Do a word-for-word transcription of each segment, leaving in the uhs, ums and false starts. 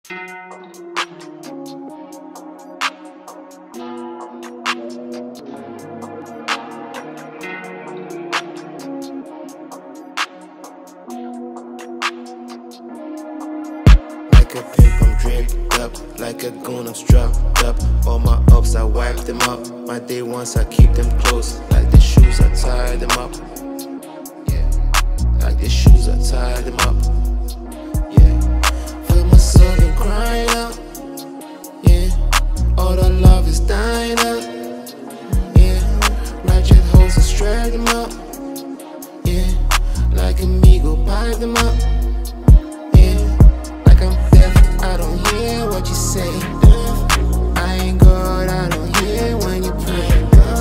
Like a pimp, I'm draped up. Like a goon, I'm strapped up. All my ups, I wipe them up. My day ones, I keep them close. Like the shoes, I tie them up. Yeah. Like the shoes, I tie them up. Yeah. Feel my soul and crying out. Yeah. All the love is dying up. Yeah. Ratchet hoes, I strap them up. Yeah. Like amigo, pipe them up. I don't hear what you say. I ain't God, I don't hear when you pray.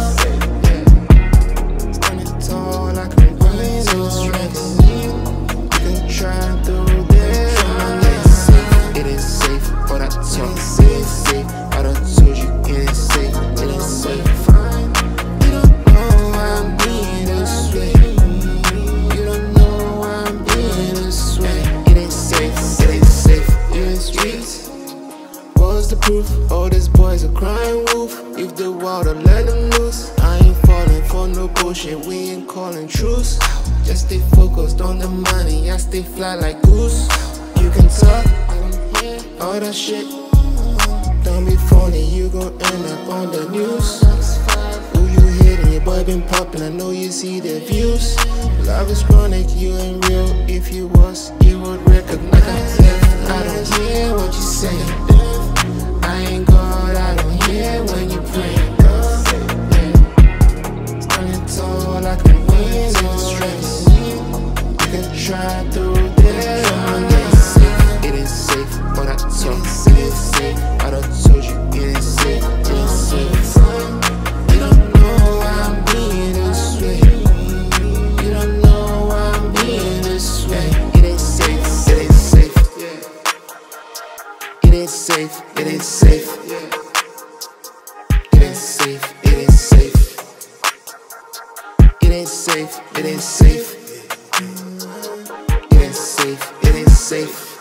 Standing tall like a queen, no strength. You can try through this. It is safe, but I talk safe, safe. I done told you it is safe, it is safe. You don't know I'm being this way. You don't know I'm being this way. It is safe, it is safe. Streets. What's the proof? All these boys are crying wolf. If the water let them loose, I ain't falling for no bullshit. We ain't calling truce. Just stay focused on the money. I stay fly like goose. You can talk, I don't hear all that shit. Don't be phony, you gon' end up on the news. Who you hitting? Your boy been popping, I know you see the views. Love is chronic, you ain't real. If you was, you would recognize it. I don't hear what you say. I ain't God, I don't hear when you pray. Standing tall like a wings in stress. You can try through this. It is safe, but I talk safe, safe. I done told you it is safe, it is safe. You don't know I'm being this way. You don't know I'm being this way. It is safe, it is safe. It is safe, it is safe. It is safe, it is safe. It is safe, it is safe. It is safe, it is safe.